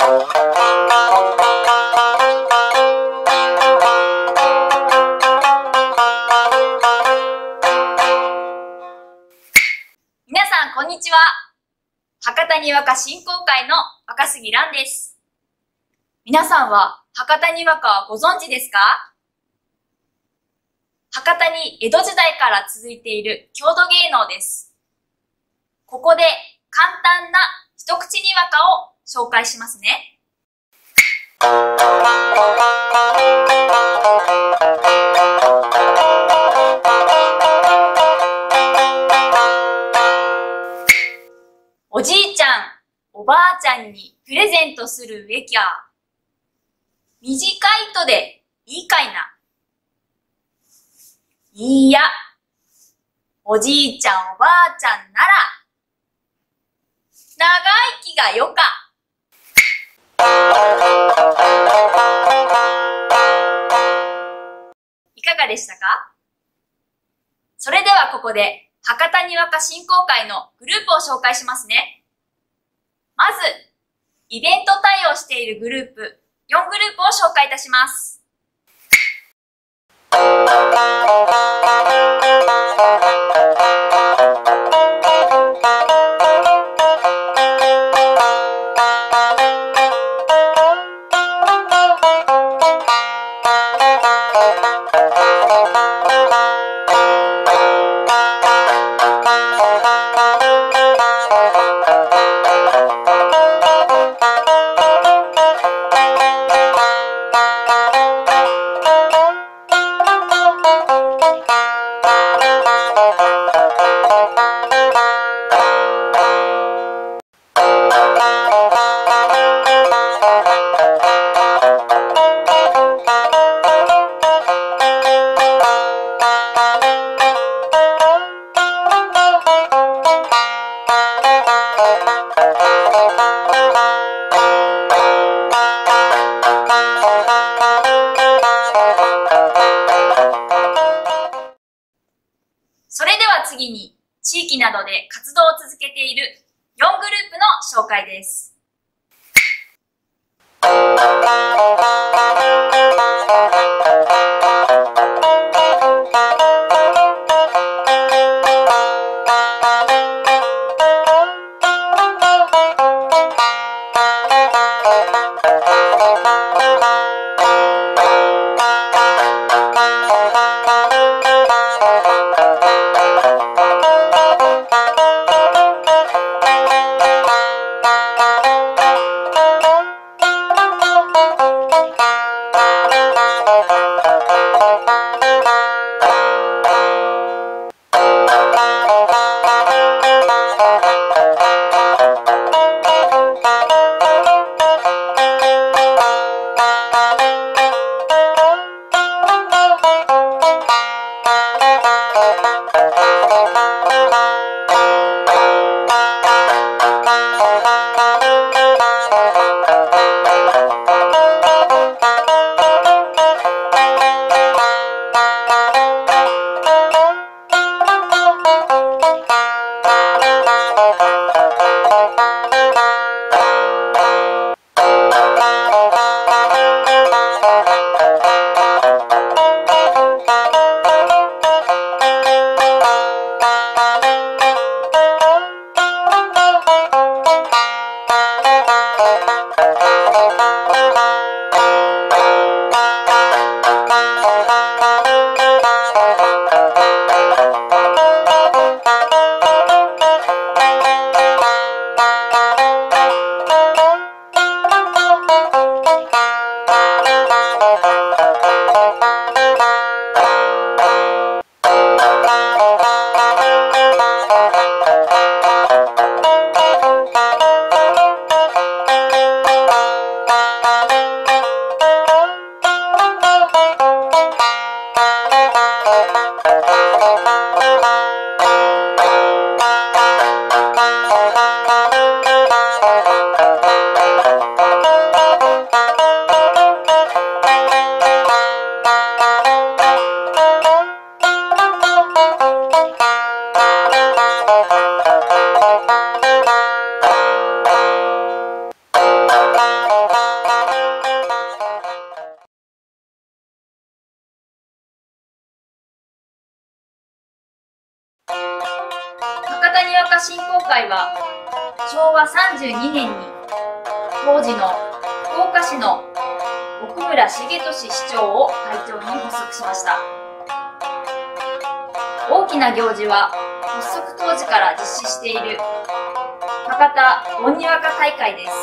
皆さん、こんにちは。博多にわか振興会の若杉蘭です。皆さんは博多にわかはご存知ですか？博多に江戸時代から続いている郷土芸能です。ここで簡単な一口にわかを紹介しますね。おじいちゃん、おばあちゃんにプレゼントする植木は、短い糸でいいかいな。いいや、おじいちゃんおばあちゃんなら、長生きがよか。いかがでしたか？それではここで、博多にわか振興会のグループを紹介しますね。まず、イベント対応しているグループ、4グループを紹介いたします。それでは次に、地域などで活動を続けている4グループの紹介です。 振興会は昭和32年に当時の福岡市の奥村重俊市長を会長に発足しました。大きな行事は発足当時から実施している博多盆にわか大会です。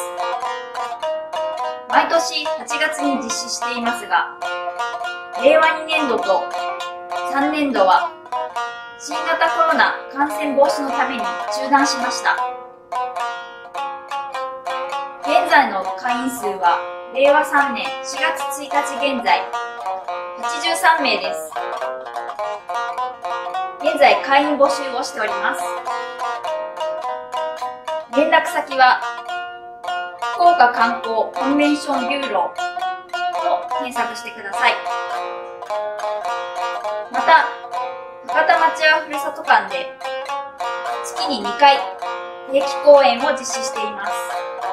毎年8月に実施していますが、令和2年度と3年度は新型コロナ感染防止のために中断しました。現在の会員数は令和3年4月1日現在83名です。現在会員募集をしております。連絡先は福岡観光コンベンションビューローと検索してください。また、博多町屋ふるさと館で月に2回定期公演を実施しています。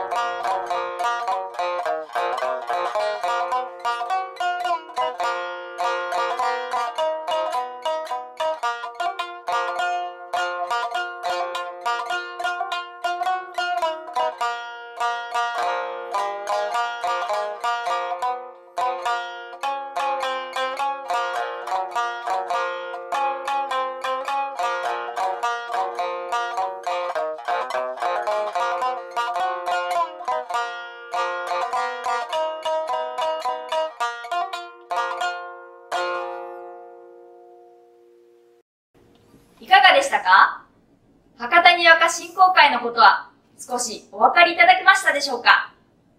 いかがでしたか？博多にわか振興会のことは少しお分かりいただけましたでしょうか？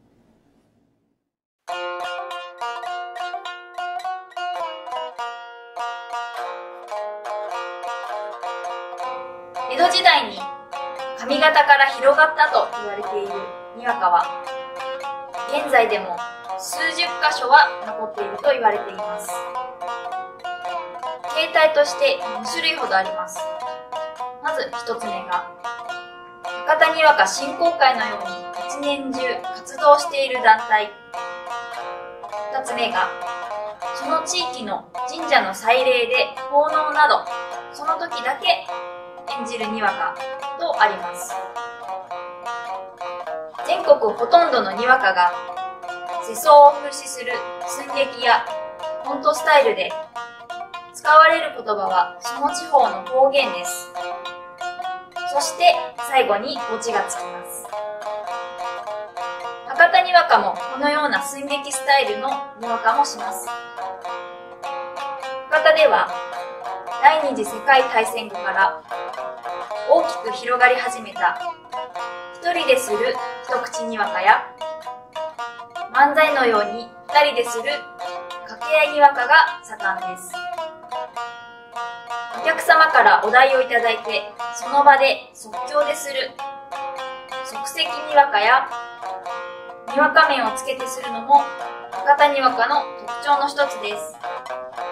江戸時代に上方から広がったと言われているにわかは、現在でも数十箇所は残っていると言われています。形態として2種類ほどあります。まず1つ目が、博多にわか振興会のように一年中活動している団体。2つ目が、その地域の神社の祭礼で奉納など、その時だけ演じるにわかとあります。全国ほとんどのにわかが世相を風刺する寸劇やコントスタイルで、使われる言葉はその地方の方言です。そして最後にオチがつきます。博多にわかもこのような寸劇スタイルのにわかもします。博多では第二次世界大戦後から大きく広がり始めた一人でする一口にわかや、漫才のように二人でする掛け合いにわかが盛んです。お客様からお題をいただいてその場で即興でする即席にわかや、にわか面をつけてするのも博多にわかの特徴の一つです。